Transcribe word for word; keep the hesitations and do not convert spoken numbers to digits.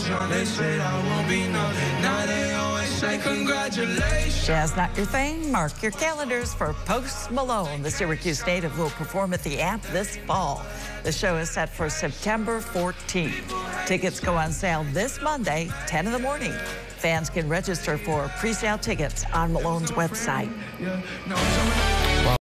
young, they said I won't be nothing. Now they always say congratulations. Jazz not your thing? Mark your calendars for Post Malone. The Syracuse native will perform at the Amp this fall. The show is set for September fourteenth. Tickets go on sale this Monday, ten in the morning. Fans can register for pre-sale tickets on Malone's website. Yeah, no,